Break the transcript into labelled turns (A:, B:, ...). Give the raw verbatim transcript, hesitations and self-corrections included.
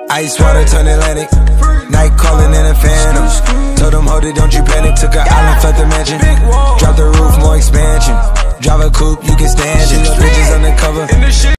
A: Ice water turn Atlantic. Night calling in a phantom. Told them, hold it, don't you panic. Took an island, left the mansion. Drop the roof, more expansion. Drive a coupe, you can stand it. Bitches undercover.